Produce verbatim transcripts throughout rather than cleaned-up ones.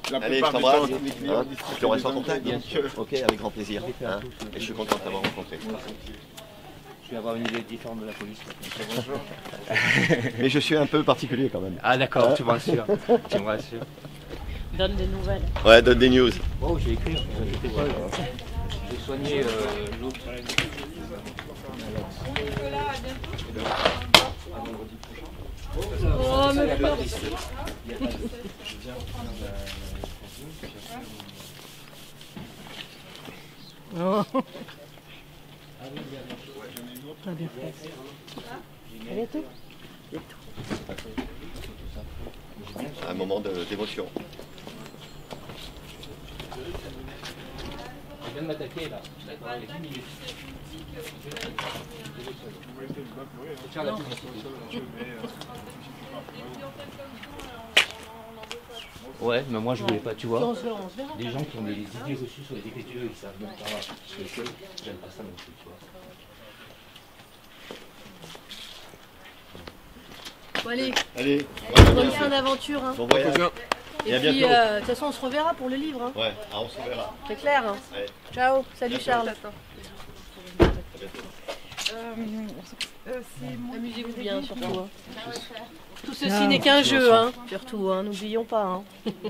La Allez, je plupart du t'embrasse. temps, Hein, puis on reste en des contact. bien sûr. Ok, avec grand plaisir. Hein, et je suis content de t'avoir rencontré. Je vais avoir une idée différente de la police. Bonjour. Mais je suis un peu particulier quand même. Ah d'accord, tu me rassures. Tu me rassures. Donne des nouvelles. Ouais, donne des news. Oh, j'ai écrit, ne vous inquiétez pas. J'ai soigné euh, l'autre. Oh, mais pas. Oh. Ah, bien fait. À bientôt. Un moment de- d'émotion. Je viens de m'attaquer là. D'accord, il y a dix minutes. Tiens, la petite. Ouais, mais moi je voulais pas, tu vois. On se verra, on se verra. Des gens qui ont des idées reçues sur les écritures, ils savent même pas ce que c'est. J'aime pas ça non plus, tu vois. Bon, allez, Allez, bonne fin d'aventure. Hein. bon voyage. Et, Et à puis, bientôt. euh, de toute façon, on se reverra pour le livre. Hein. Ouais, ah, on se verra. C'est clair. Hein. Allez, Ciao. Salut Charles. à bientôt. Amusez-vous bien surtout. Hein. Tout ceci n'est qu'un jeu, hein. Surtout, hein. N'oublions pas. Hein.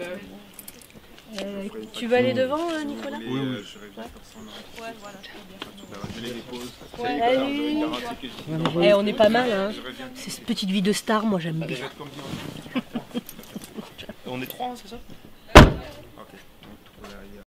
Euh, tu vas aller devant, euh, Nicolas? Oui, oui. Je vais faire ça. Ouais, voilà. Je les dépose. Salut. Eh, on est pas mal. Hein. C'est cette petite vie de star, moi j'aime bien. On est trois, c'est ça?